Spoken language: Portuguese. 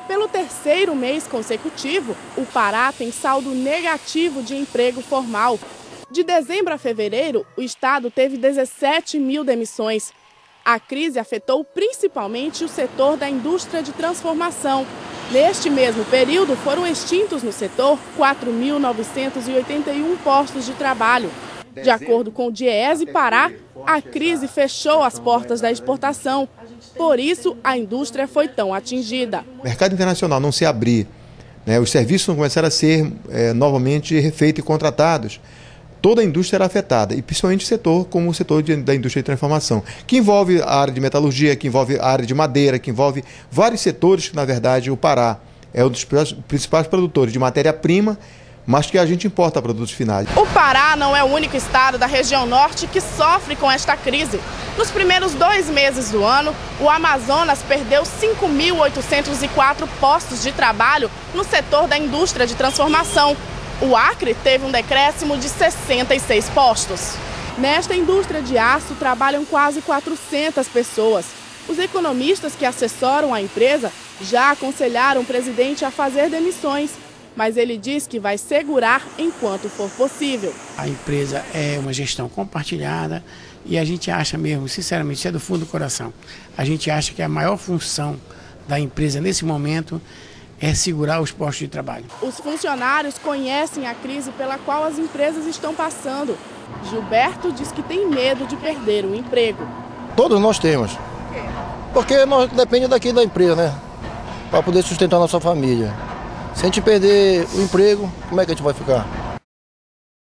Pelo terceiro mês consecutivo, o Pará tem saldo negativo de emprego formal. De dezembro a fevereiro, o estado teve 17 mil demissões. A crise afetou principalmente o setor da indústria de transformação. Neste mesmo período, foram extintos no setor 4.981 postos de trabalho. De acordo com o Diese Pará, a crise fechou as portas da exportação. Por isso, a indústria foi tão atingida. O mercado internacional não se abrir, né, os serviços não começaram a ser novamente refeitos e contratados, toda a indústria era afetada, e principalmente o setor como o setor da indústria de transformação, que envolve a área de metalurgia, que envolve a área de madeira, que envolve vários setores que, na verdade, o Pará é um dos principais produtores de matéria-prima, mas que a gente importa produtos finais. O Pará não é o único estado da região norte que sofre com esta crise. Nos primeiros 2 meses do ano, o Amazonas perdeu 5.804 postos de trabalho no setor da indústria de transformação. O Acre teve um decréscimo de 66 postos. Nesta indústria de aço trabalham quase 400 pessoas. Os economistas que assessoram a empresa já aconselharam o presidente a fazer demissões, mas ele diz que vai segurar enquanto for possível. A empresa é uma gestão compartilhada e a gente acha mesmo, sinceramente, isso é do fundo do coração, a gente acha que a maior função da empresa nesse momento é segurar os postos de trabalho. Os funcionários conhecem a crise pela qual as empresas estão passando. Gilberto diz que tem medo de perder o emprego. Todos nós temos, porque nós depende daqui da empresa, né? Para poder sustentar a nossa família. Se a gente perder o emprego, como é que a gente vai ficar?